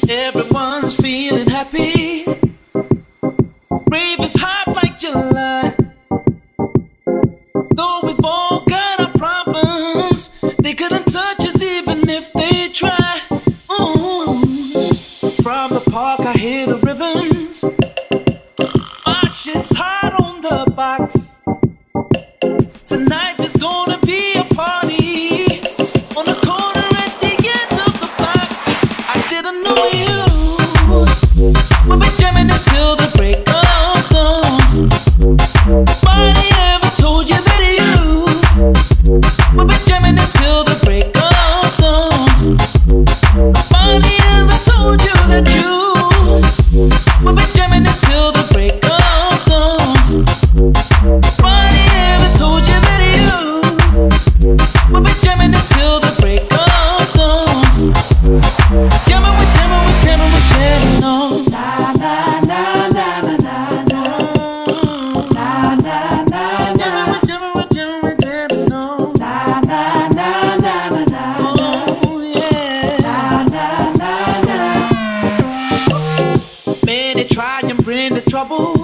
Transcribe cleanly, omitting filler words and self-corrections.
Everyone's feeling happy. Rave is hot like July. Though we've all got our problems, they couldn't touch us even if they tried. Ooh. From the park I hear the ribbons. My shit's hot on the box. Tonight there's gonna be a party on the corner at the end of the block. I didn't know you. We'll be jamming until the break of dawn. Nobody ever told you that you. We'll be jamming until the break of dawn. Nobody ever told you that you. We'll be jamming until the break of dawn. Nobody ever told you that you. We'll be jamming until the break of dawn. Jamming, we're jamming, we're jamming, we're jamming on. Na na na na na na na. Na na na na. We're jamming, we're jamming, we're jamming on. Na na na na na na. Oh yeah. Na na na na. Many try and bring the trouble.